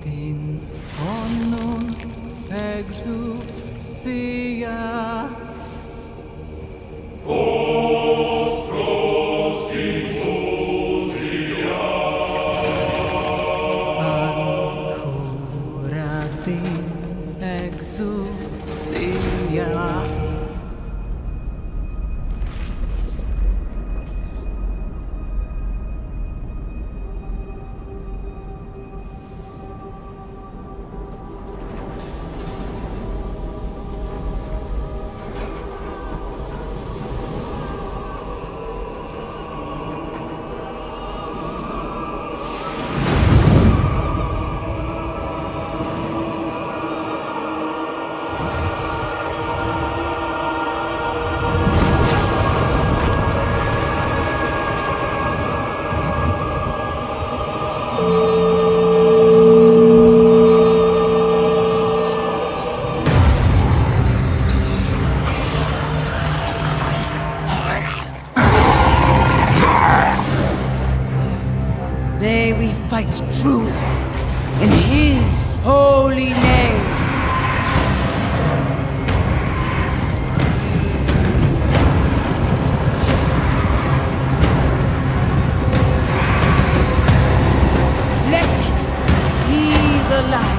Din honum exousia. Ancora din exousia. May we fight true in His holy name. Blessed be the light.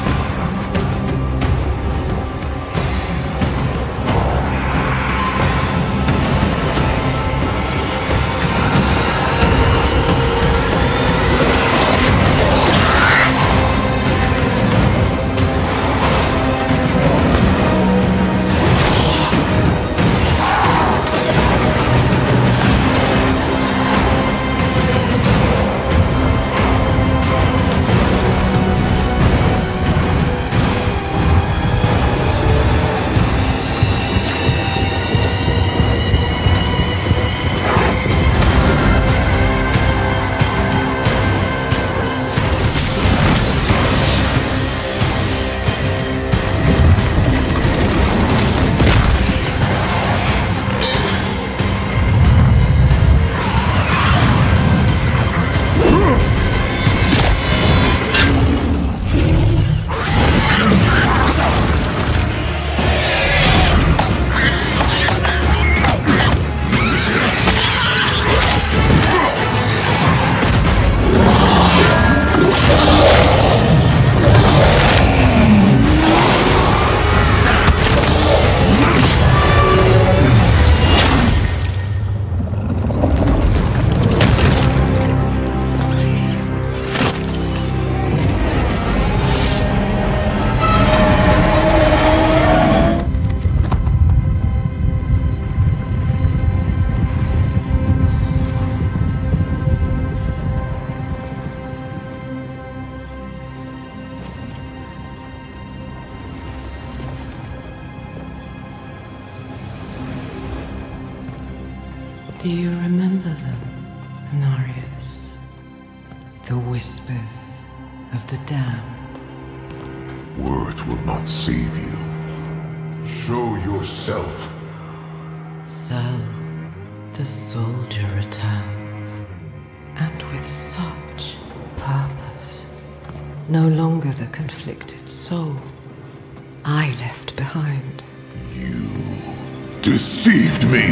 Do you remember them, Inarius? The whispers of the damned. Words will not save you. Show yourself. So, the soldier returns, and with such purpose. No longer the conflicted soul I left behind. You deceived me!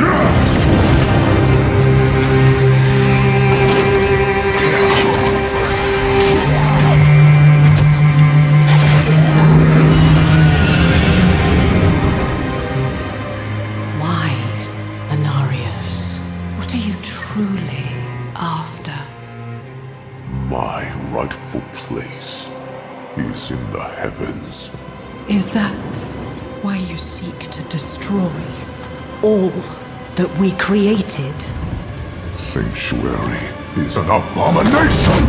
Why, Inarius? What are you truly after? My rightful place is in the heavens. Is that why you seek to destroy all that we created? Sanctuary is an abomination!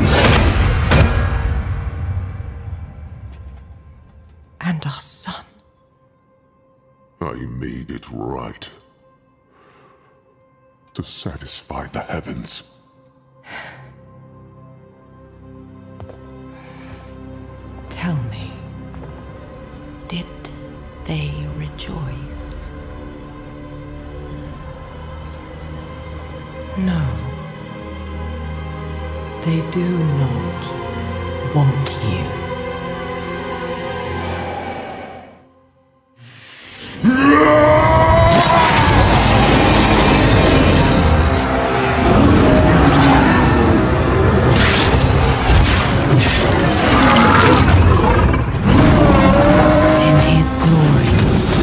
And our son? I made it right. To satisfy the heavens. Tell me, did they rejoice? No. They do not want you. In his glory.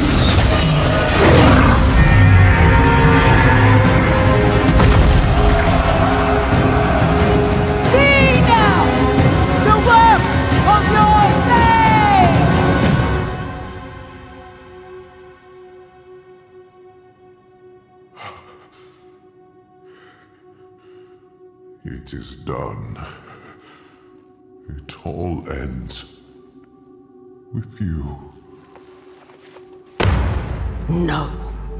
See now the work of your faith! It is done. It all ends with you. No.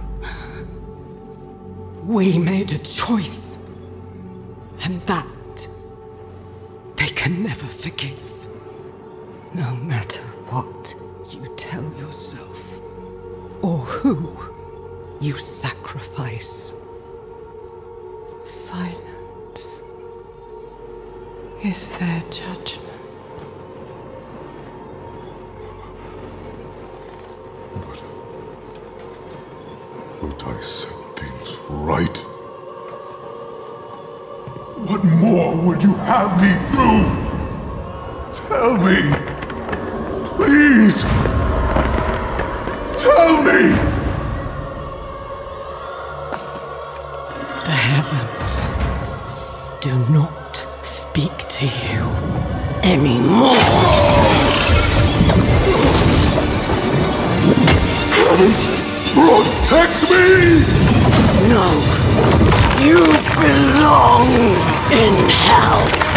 We made a choice. And that they can never forgive. No matter what you tell yourself, or who you sacrifice. Silence is their judgment. But I set things right. What more would you have me do? Tell me! Please! Tell me! The heavens do not speak to you anymore. Heavens, protect me! No, you belong in hell.